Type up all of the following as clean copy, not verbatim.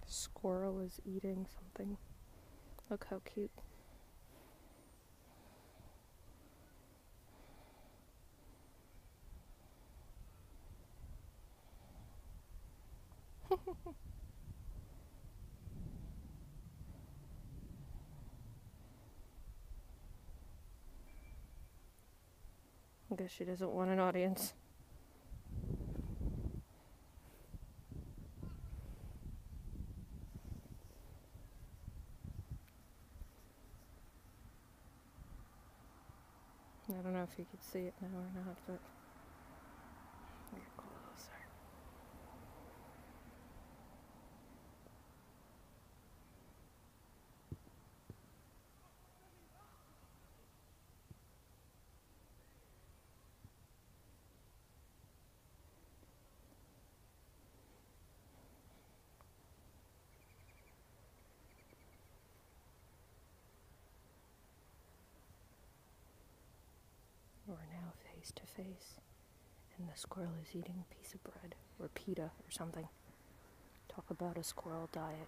Squirrel is eating something. Look how cute. I guess she doesn't want an audience. I don't know if you could see it now or not, but get closer. We're now face to face, and the squirrel is eating a piece of bread, or pita, or something. Talk about a squirrel diet.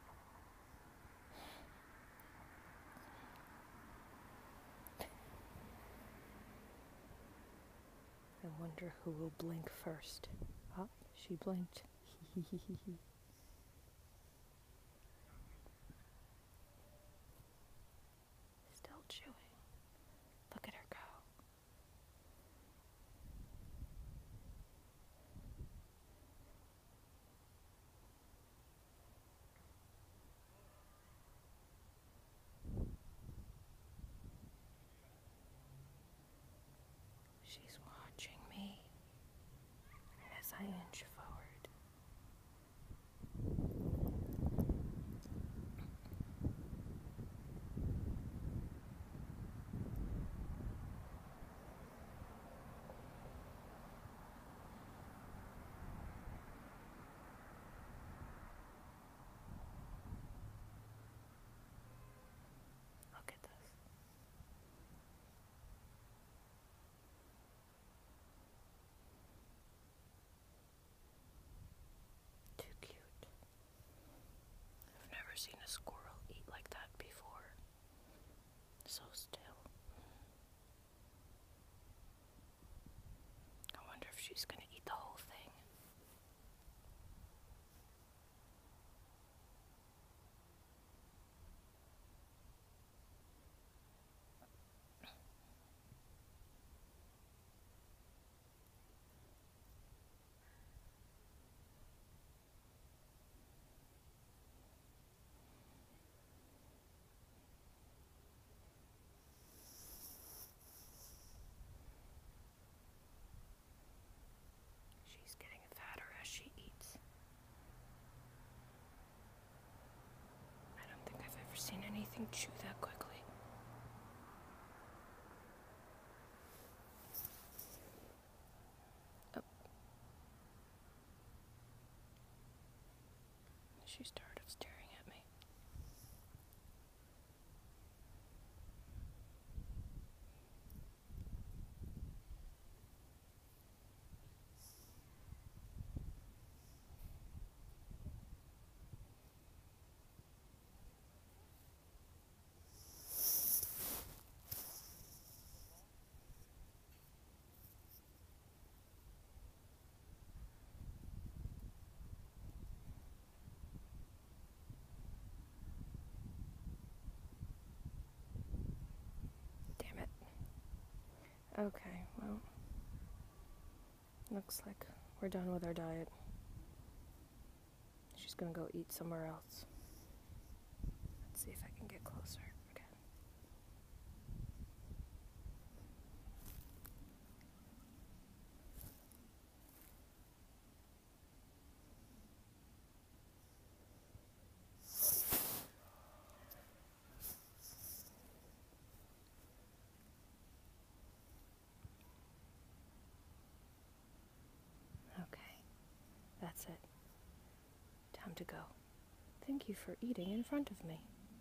I wonder who will blink first. Oh, she blinked. Still chewing. Look at her go. She's watching me as I inch forward. Look at this. Too cute. I've never seen a squirrel eat like that before. So still. I wonder if she's gonna eat the whole thing. She's getting fatter as she eats. I don't think I've ever seen anything chew that quickly. Oh. She started staring at me. Okay, well, looks like we're done with our diet. She's gonna go eat somewhere else. Let's see if I can get closer again. That's it. Time to go. Thank you for eating in front of me.